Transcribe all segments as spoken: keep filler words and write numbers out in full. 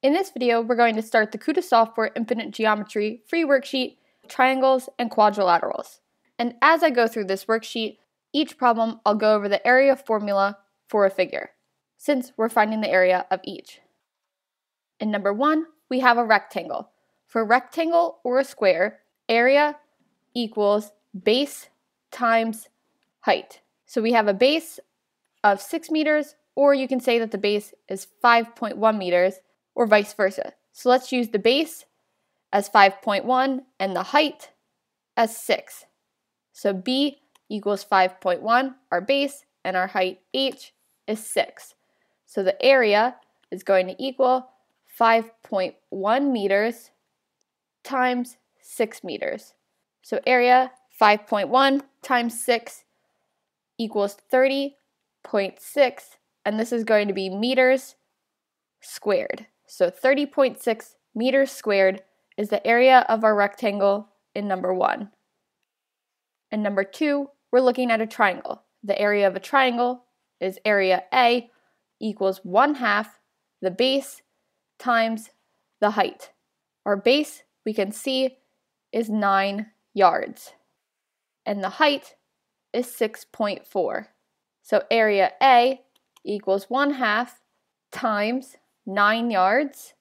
In this video, we're going to start the KutaSoftware Infinite Geometry free worksheet, triangles and quadrilaterals. And as I go through this worksheet, each problem I'll go over the area formula for a figure, since we're finding the area of each. In number one, we have a rectangle. For a rectangle or a square, area equals base times height. So we have a base of six meters, or you can say that the base is five point one meters, or vice versa. So let's use the base as five point one and the height as six. So B equals five point one, our base, and our height H is six. So the area is going to equal five point one meters times six meters. So area five point one times six equals thirty point six, and this is going to be meters squared. So thirty point six meters squared is the area of our rectangle in number one. In number two, we're looking at a triangle. The area of a triangle is area A equals one half the base times the height. Our base, we can see, is nine yards, and the height is six point four. So area A equals one half times nine yards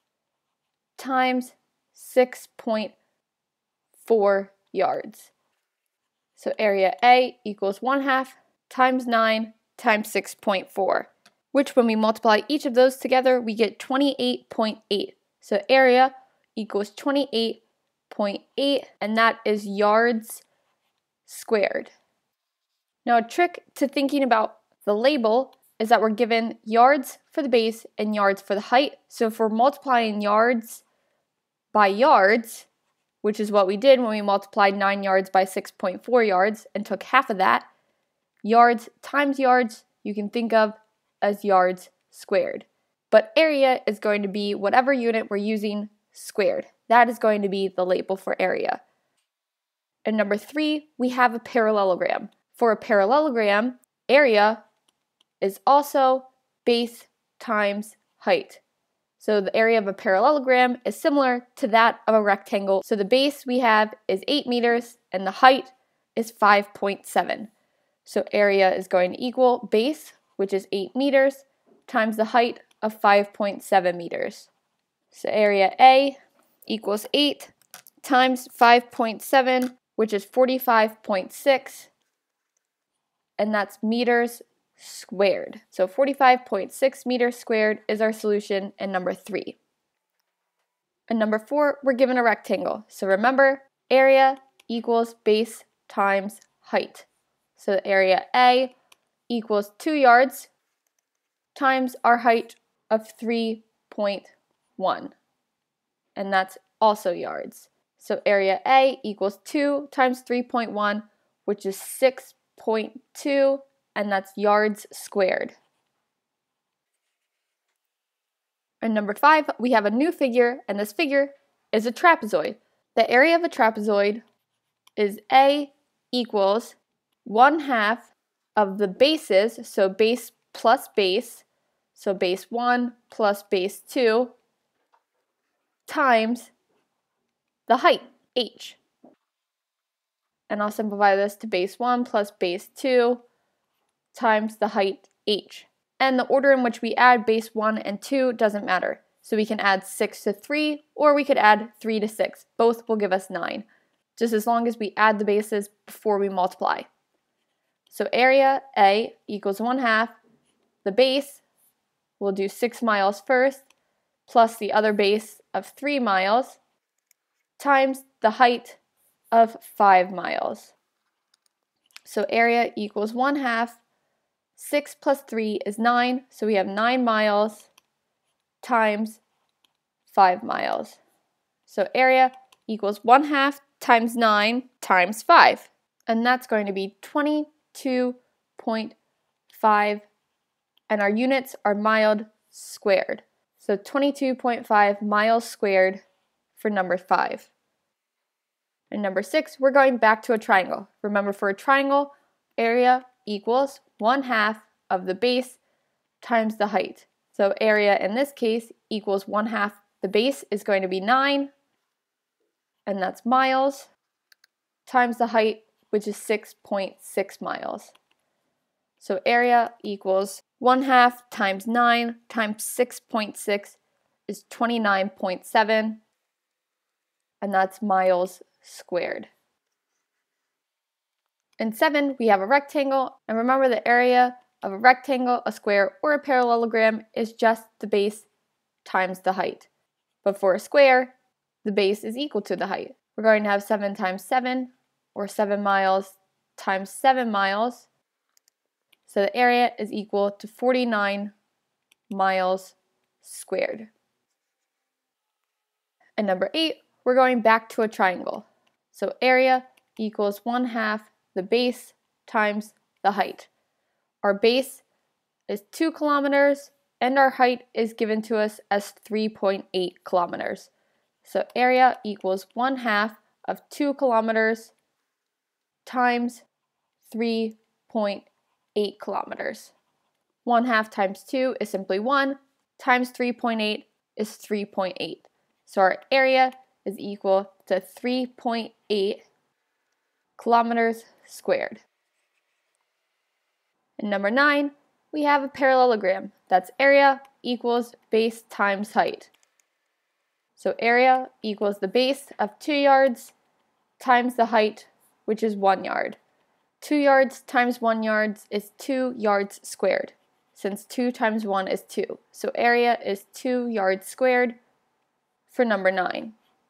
times six point four yards. So area A equals one half times nine times six point four, which when we multiply each of those together, we get twenty-eight point eight. So area equals twenty-eight point eight, and that is yards squared. Now, a trick to thinking about the label is that we're given yards for the base and yards for the height. So if we're multiplying yards by yards, which is what we did when we multiplied nine yards by six point four yards and took half of that, yards times yards you can think of as yards squared. But area is going to be whatever unit we're using squared. That is going to be the label for area. And number three, we have a parallelogram. For a parallelogram, area is also base times height. So the area of a parallelogram is similar to that of a rectangle. So the base we have is eight meters and the height is five point seven. So area is going to equal base, which is eight meters, times the height of five point seven meters. So area A equals eight times five point seven, which is forty-five point six, and that's meters squared. So forty-five point six meters squared is our solution in number three. In number four, we're given a rectangle. So remember, area equals base times height. So area A equals two yards times our height of three point one, and that's also yards. So area A equals two times three point one, which is six point two, and that's yards squared. And number five, we have a new figure, and this figure is a trapezoid. The area of a trapezoid is A equals one half of the bases, so base plus base, so base one plus base two, times the height, h. And I'll simplify this to base one plus base two times the height, h. And the order in which we add base one and two doesn't matter. So we can add six to three, or we could add three to six. Both will give us nine, just as long as we add the bases before we multiply. So area A equals one half. The base, we'll do six miles first, plus the other base of three miles, times the height of five miles. So area equals one half. six plus three is nine, so we have nine miles times five miles. So area equals one half times nine times five, and that's going to be twenty-two point five, and our units are miles squared. So twenty-two point five miles squared for number five. And number six, we're going back to a triangle. Remember, for a triangle, area equals one half of the base times the height. So area in this case equals one half. The base is going to be nine, and that's miles, times the height, which is six point six miles. So area equals one half times nine times six point six is twenty-nine point seven, and that's miles squared. In seven, we have a rectangle, and remember the area of a rectangle, a square, or a parallelogram is just the base times the height. But for a square, the base is equal to the height. We're going to have seven times seven, or seven miles times seven miles. So the area is equal to forty-nine miles squared. And number eight, we're going back to a triangle. So area equals one half the base times the height. Our base is two kilometers, and our height is given to us as three point eight kilometers. So area equals one half of two kilometers times three point eight kilometers. one half times two is simply one, times three point eight is three point eight. So our area is equal to three point eight kilometers squared. And number nine, we have a parallelogram. That's area equals base times height. So area equals the base of two yards times the height, which is one yard. two yards times one yard is two yards squared, since two times one is two. So area is two yards squared for number nine.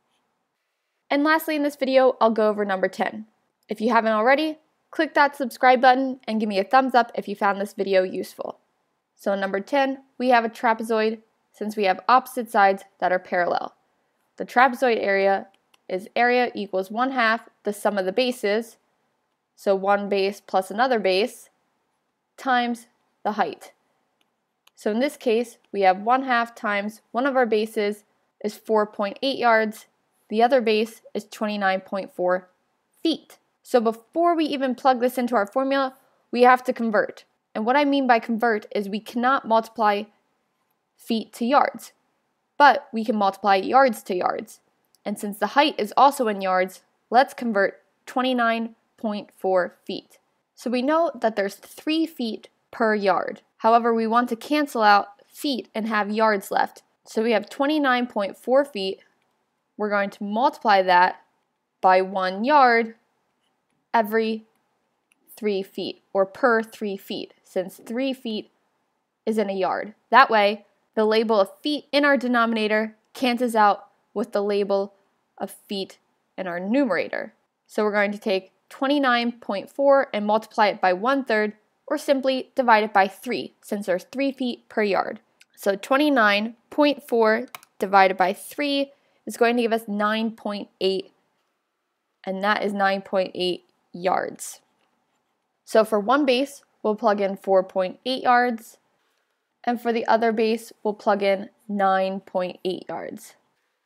And lastly in this video, I'll go over number ten. If you haven't already, click that subscribe button and give me a thumbs up if you found this video useful. So in number ten, we have a trapezoid, since we have opposite sides that are parallel. The trapezoid area is area equals one half the sum of the bases, so one base plus another base, times the height. So in this case, we have one half times one of our bases is four point eight yards, the other base is twenty-nine point four feet. So before we even plug this into our formula, we have to convert. And what I mean by convert is we cannot multiply feet to yards, but we can multiply yards to yards. And since the height is also in yards, let's convert twenty-nine point four feet. So we know that there's three feet per yard. However, we want to cancel out feet and have yards left. So we have twenty-nine point four feet. We're going to multiply that by one yard every three feet, or per three feet, since three feet is in a yard. That way, the label of feet in our denominator cancels out with the label of feet in our numerator. So we're going to take twenty-nine point four and multiply it by one third, or simply divide it by three, since there's three feet per yard. So twenty-nine point four divided by three is going to give us nine point eight, and that is nine point eight yards. So for one base, we'll plug in four point eight yards, and for the other base, we'll plug in nine point eight yards.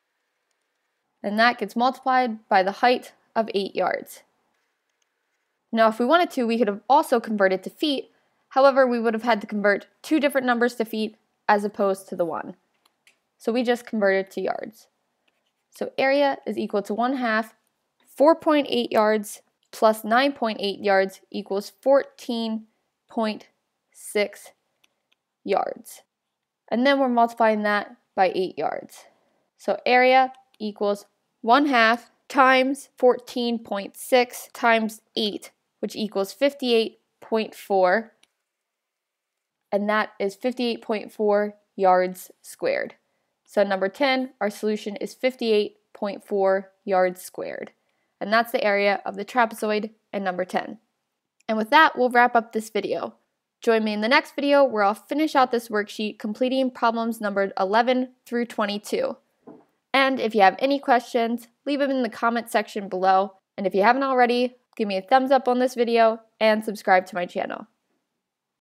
And that gets multiplied by the height of eight yards. Now, if we wanted to, we could have also converted to feet. However, we would have had to convert two different numbers to feet as opposed to the one. So we just converted to yards. So area is equal to one half four point eight yards plus nine point eight yards equals fourteen point six yards. And then we're multiplying that by eight yards. So area equals one half times fourteen point six times eight, which equals fifty-eight point four, and that is fifty-eight point four yards squared. So number ten, our solution is fifty-eight point four yards squared. And that's the area of the trapezoid in number ten. And with that, we'll wrap up this video. Join me in the next video where I'll finish out this worksheet completing problems numbered eleven through twenty-two. And if you have any questions, leave them in the comment section below. And if you haven't already, give me a thumbs up on this video and subscribe to my channel.